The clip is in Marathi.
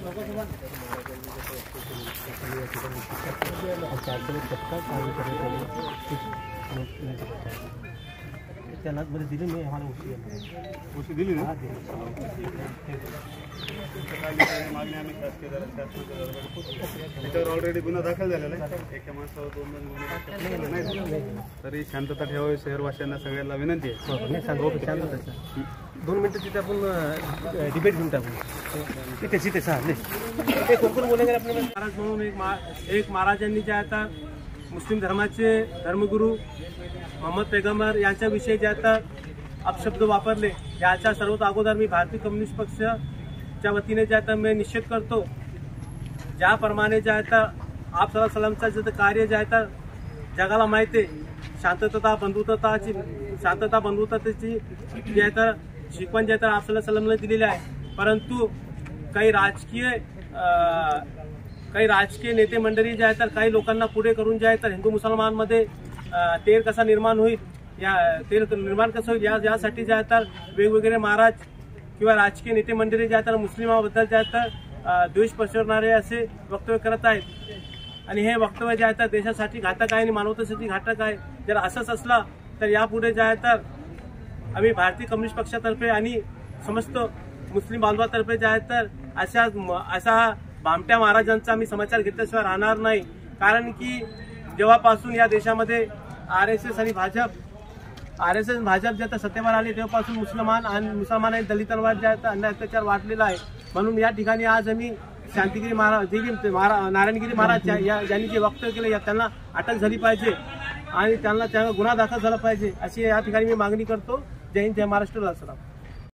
त्याला बरं दिली मी आम्हाला उशी दिली ना मागणी आम्ही त्याच्यावर ऑलरेडी गुन्हा दाखल झालेला आहे. एका माणसावर 2 गुन्हे तरी शांतता ठेवावी शहरवासियांना सगळ्यांना विनंती आहे. सांगू शांतता 2 मिनिटं तिथे आपण डिबेट घेऊन टाकू तिथे तिथे ते कोण बोलेंगे आपल्याला. महाराज म्हणून एक महाराजांनी जे आता मुस्लिम धर्माचे धर्मगुरू मोहम्मद पैगंबर यांच्याविषयी जे आता अपशब्द वापरले याच्या सर्वात अगोदर मी भारतीय कम्युनिस्ट पक्षाच्या वतीने जे आता मी निषेध करतो. ज्याप्रमाणे जे आता आप सल्लल्लाहु अलैहि वसल्लमचं जे कार्य जे आता जगाला माहिती आहे, शांतता बंधुताची जे आता शिकवण जे आता आप सल्लल्लाहु अलैहि वसल्लमने दिलेली आहे. परंतु काही राजकीय नेते मंडळी जे आहेत तर काही लोकांना पुढे करून जे आहे तर हिंदू मुसलमानमध्ये तेर कसा निर्माण होईल कसं होईल यासाठी जे आहे तर वेगवेगळे महाराज किंवा राजकीय नेते मंडळी जे आहेत तर मुस्लिमांबद्दल जे आहे तर द्वेष पसरवणारे असे वक्तव्य करत आहेत. आणि हे वक्तव्य जे आहे तर देशासाठी घातक आहे आणि मानवतेसाठी घातक आहे. जर असंच असला तर यापुढे जे आहे तर आम्ही भारतीय कम्युनिस्ट पक्षातर्फे आणि समस्त मुस्लिम बांधवातर्फे जे आहे तर अशा भामट्या महाराजांचा आम्ही समाचार घेतल्याशिवाय राहणार नाही. कारण की जेव्हापासून या देशामध्ये आरएसएस आणि भाजप जे आता सत्तेवर आले तेव्हापासून मुसलमान आणि दलितांवर जे आता अन्याय अत्याचार वाढलेला आहे. म्हणून या ठिकाणी आज आम्ही शांतिगिरी महाराज नारायणगिरी महाराज यांनी जे वक्तव्य केले त्यांना अटक झाली पाहिजे आणि त्यांना गुन्हा दाखल झाला पाहिजे अशी या ठिकाणी मी मागणी करतो. जय हिंद, जय महाराष्ट्र.